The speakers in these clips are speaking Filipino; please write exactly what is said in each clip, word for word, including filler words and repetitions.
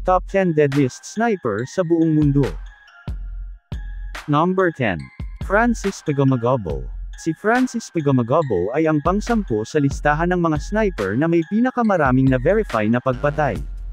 Top ten Deadliest Sniper sa buong mundo. Number ten. Francis Pagomagabo. Si Francis Pagomagabo ay ang pang-sampu sa listahan ng mga sniper na may pinakamaraming na-verify na pagpatay.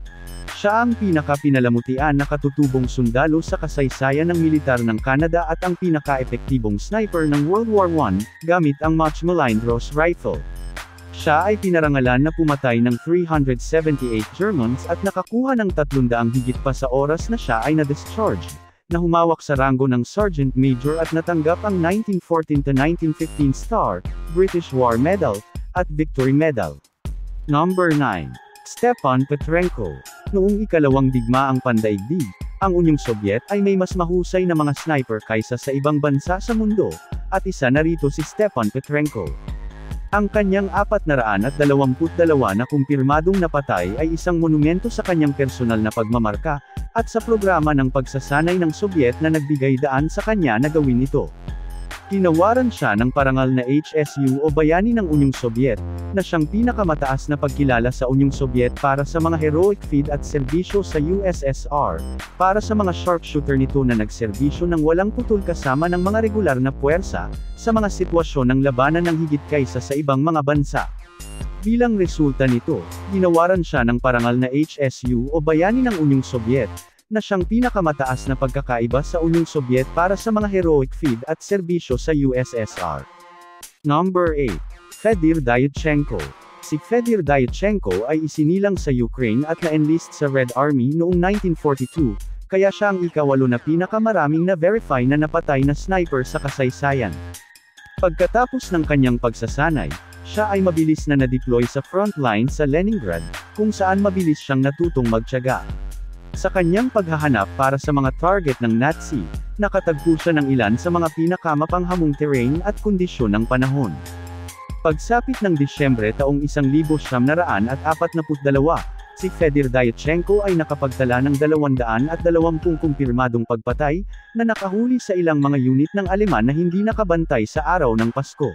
Siya ang pinaka-pinalamutian na katutubong sundalo sa kasaysayan ng militar ng Canada at ang pinaka-epektibong sniper ng World War One, gamit ang much maligned Ross rifle. Siya ay pinarangalan na pumatay ng three hundred seventy-eight Germans at nakakuha ng tatlong daang higit pa sa oras na siya ay na-discharge, na humawak sa ranggo ng Sergeant Major at natanggap ang nineteen fourteen to nineteen fifteen Star, British War Medal, at Victory Medal. Number nine. Stepan Petrenko. Noong ikalawang digmaang pandaigdig, ang Unyong Sobyet ay may mas mahusay na mga sniper kaysa sa ibang bansa sa mundo, at isa na rito si Stepan Petrenko. Ang kanyang apat na raan at dalawamput dalawa na kumpirmadong napatay ay isang monumento sa kanyang personal na pagmamarka, at sa programa ng pagsasanay ng Sobyet na nagbigay daan sa kanya na gawin ito. Tinawaran siya ng parangal na H S U o Bayani ng Unyong Sobyet, na siyang pinakamataas na pagkilala sa Unyong Sobyet para sa mga heroic feat at serbisyo sa U S S R, para sa mga sharpshooter nito na nagserbisyo ng walang putol kasama ng mga regular na puwersa, sa mga sitwasyon ng labanan ng higit kaysa sa ibang mga bansa. Bilang resulta nito, ginawaran siya ng parangal na H S U o Bayani ng Unyong Sobyet, na siyang pinakamataas na pagkakaiba sa Unyong Sobyet para sa mga heroic feat at serbisyo sa U S S R. Number eight. Fedir Dyachenko. Si Fedir Dyachenko ay isinilang sa Ukraine at na-enlist sa Red Army noong nineteen forty-two, kaya siya ang ikawalo na pinakamaraming na-verify na napatay na sniper sa kasaysayan. Pagkatapos ng kanyang pagsasanay, siya ay mabilis na na-deploy sa front line sa Leningrad, kung saan mabilis siyang natutong magtiyaga. Sa kanyang paghahanap para sa mga target ng Nazi, nakatagpo siya ng ilan sa mga pinakamapanghamong terrain at kondisyon ng panahon. Pagsapit ng Disyembre taong isang libo siyam na raan at apat naput dalawa, si Fedir Dyachenko ay nakapagtala ng dalawandaan at dalawampung kumpirmadong pagpatay, na nakahuli sa ilang mga unit ng Aleman na hindi nakabantay sa araw ng Pasko.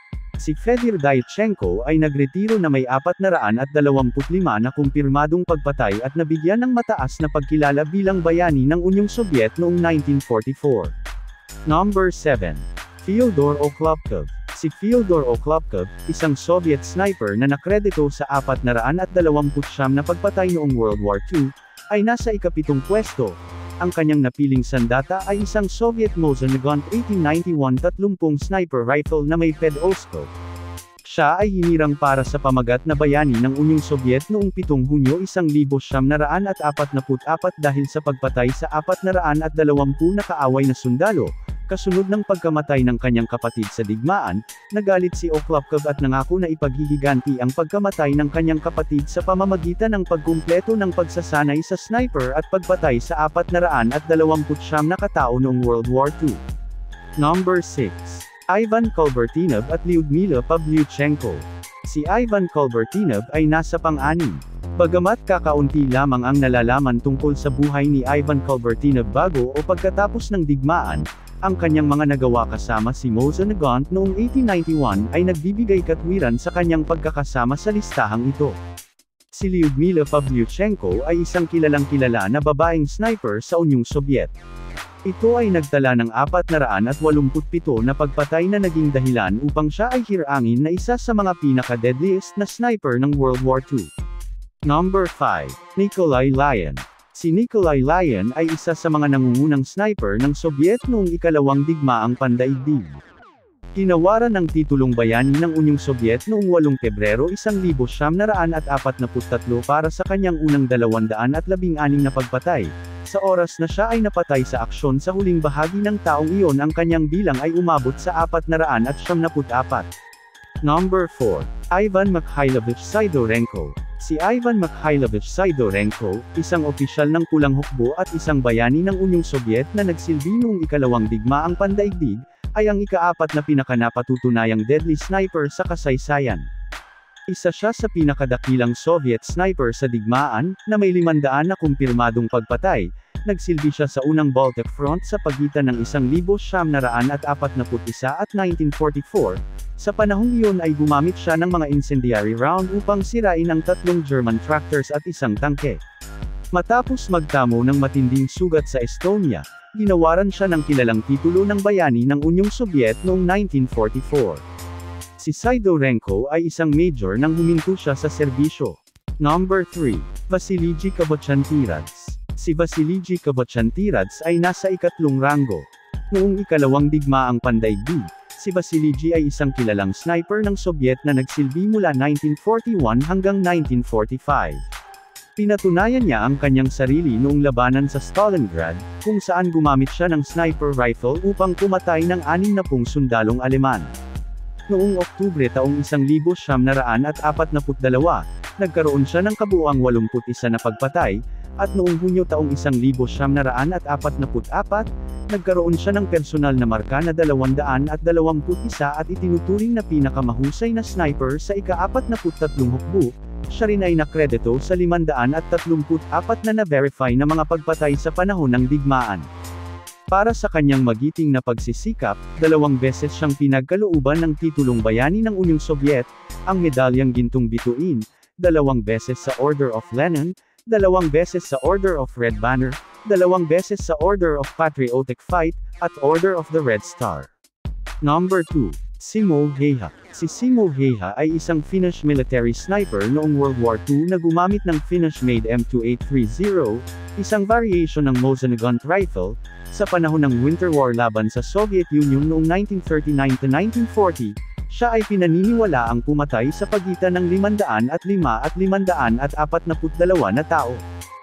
Si Fedir Dyachenko ay nagretiro na may apat na raan at dalawamput lima na kumpirmadong pagpatay at nabigyan ng mataas na pagkilala bilang bayani ng Unyong Sobyet noong nineteen forty-four. Number seven. Fyodor Oklopkov. Si Fyodor Oklopkov, isang Soviet sniper na nakredito sa apat na raan at dalawamput siyam na pagpatay noong World War Two, ay nasa ikapitong pwesto. Ang kanyang napiling sandata ay isang Soviet Mosin Nagant eighteen ninety-one tatlumpung sniper rifle na may pedoscope. Siya ay hinirang para sa pamagat na bayani ng Unyong Sobyet noong pitong Hunyo isang libo siyam na raan at apat naput apat dahil sa pagpatay sa apat na raan at dalawampu na kaaway na sundalo. Kasunod ng pagkamatay ng kanyang kapatid sa digmaan, nagalit si Oklopkov at nangako na ipaghihiganti ang pagkamatay ng kanyang kapatid sa pamamagitan ng pagkumpleto ng pagsasanay sa sniper at pagpatay sa apat na raan at dalawamput siyam na katao noong World War Two. Number six. Ivan Kolbertinov at Lyudmila Pavlyuchenko. Si Ivan Kolbertinov ay nasa pang-anim. Bagamat kakaunti lamang ang nalalaman tungkol sa buhay ni Ivan Kolbertinov bago o pagkatapos ng digmaan, ang kanyang mga nagawa kasama si Mosin Nagant noong eighteen ninety-one ay nagbibigay katwiran sa kanyang pagkakasama sa listahang ito. Si Lyudmila Pavlyuchenko ay isang kilalang-kilala na babaeng sniper sa Unyong Sobyet. Ito ay nagtala ng apat na raan at walumput pito na pagpatay na naging dahilan upang siya ay hirangin na isa sa mga pinaka-deadliest na sniper ng World War Two. Number five. Nikolai Lyon. Si Nikolai Lyon ay isa sa mga nangungunang sniper ng Sobyet noong ikalawang digmaang pandaigdig. Tinawaran ng titulong bayani ng Unyong Sobyet noong walong Pebrero isang libo siyam na raan at apat naput tatlo para sa kanyang unang dalawandaan at labing anim na pagpatay. Sa oras na siya ay napatay sa aksyon sa huling bahagi ng taong iyon ang kanyang bilang ay umabot sa apat na raan at siyam naput apat. Number four. Ivan Mikhailovich Sidorenko. Si Ivan Mikhailovich Sidorenko, isang opisyal ng Pulang Hukbo at isang bayani ng Unyong Sobyet na nagsilbi noong ikalawang digmaang pandaigdig, ay ang ikaapat na pinakanapatutunayang deadly sniper sa kasaysayan. Isa siya sa pinakadakilang Soviet sniper sa digmaan, na may limandaan na kumpirmadong pagpatay. Nagsilbi siya sa unang Baltic Front sa pagitan ng isang libo siyam na raan at apat naput isa at nineteen forty-four. Sa panahong iyon ay gumamit siya ng mga incendiary round upang sirain ang tatlong German tractors at isang tangke. Matapos magtamo ng matinding sugat sa Estonia, ginawaran siya ng kilalang titulo ng bayani ng Unyong Sobyet noong nineteen forty-four. Si Sidorenko ay isang major nang huminto siya sa serbisyo. Number three. Vasiliji Kabochantiradze. Si Vasiliji Kabochantiradze ay nasa ikatlong ranggo. Noong ikalawang digmaang pandaigdig, si Vasiliji ay isang kilalang sniper ng Sobyet na nagsilbi mula nineteen forty-one hanggang nineteen forty-five. Pinatunayan niya ang kanyang sarili noong labanan sa Stalingrad, kung saan gumamit siya ng sniper rifle upang pumatay ng anim na pung sundalong Aleman. Noong Oktubre taong isang libo siyam na raan at apat naput dalawa, nagkaroon siya ng kabuuang walumput isa na pagpatay, at noong Hunyo taong isang libo siyam na raan at apat naput apat, nagkaroon siya ng personal na marka na dalawandaan at dalawamput isa at itinuturing na pinakamahusay na sniper sa ika-apat naput tatlong hukbo. Siya rin ay nakredito sa limandaan at tatlumput apat na na-verify na mga pagpatay sa panahon ng digmaan. Para sa kanyang magiting na pagsisikap, dalawang beses siyang pinagkalooban ng titulong bayani ng Unyong Sobyet, ang medalyang gintong bituin, dalawang beses sa Order of Lenin, dalawang beses sa Order of Red Banner, dalawang beses sa Order of Patriotic Fight, at Order of the Red Star. Number two. Simo Heiha. Si Simo Heiha ay isang Finnish military sniper noong World War Two na gumamit ng Finnish-made M twenty-eight thirty, isang variation ng Mosin-Nagant rifle, sa panahon ng Winter War laban sa Soviet Union noong nineteen thirty-nine to nineteen forty. Siya ay pinaniniwala ang pumatay sa pagitan ng limandaan at lima at limandaan at apat naput dalawa na tao.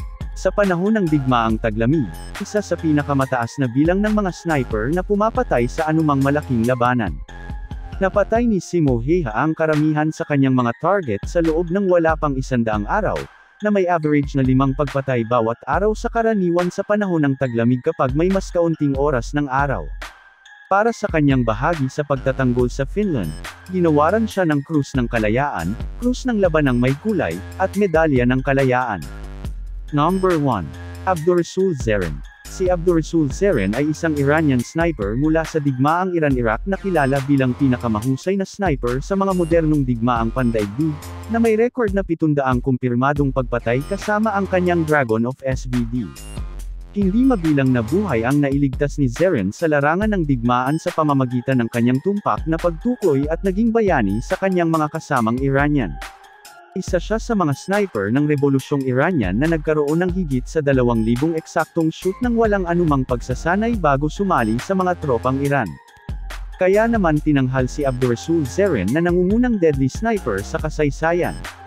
Sa panahon ng digmaang taglamig, isa sa pinakamataas na bilang ng mga sniper na pumapatay sa anumang malaking labanan. Napatay ni Simo Heiha ang karamihan sa kanyang mga target sa loob ng wala pang isandaang araw, na may average na limang pagpatay bawat araw sa karaniwan sa panahon ng taglamig kapag may mas kaunting oras ng araw. Para sa kanyang bahagi sa pagtatanggol sa Finland, ginawaran siya ng Krus ng Kalayaan, Krus ng Labanang May Kulay, at Medalya ng Kalayaan. Number one. Abdurrasul Zeren. Si Abdurrasul Zeren ay isang Iranian sniper mula sa digmaang Iran-Iraq na kilala bilang pinakamahusay na sniper sa mga modernong digmaang pandaigdig, na may record na pitunddaang kumpirmadong pagpatay kasama ang kanyang Dragon of S V D. Hindi mabilang na buhay ang nailigtas ni Zeren sa larangan ng digmaan sa pamamagitan ng kanyang tumpak na pagtukoy at naging bayani sa kanyang mga kasamang Iranian. Isa siya sa mga sniper ng Rebolusyong Iranian na nagkaroon ng higit sa dalawang libong eksaktong shoot ng walang anumang pagsasanay bago sumali sa mga tropang Iran. Kaya naman tinanghal si Abdurrasul Zeren na nangungunang deadly sniper sa kasaysayan.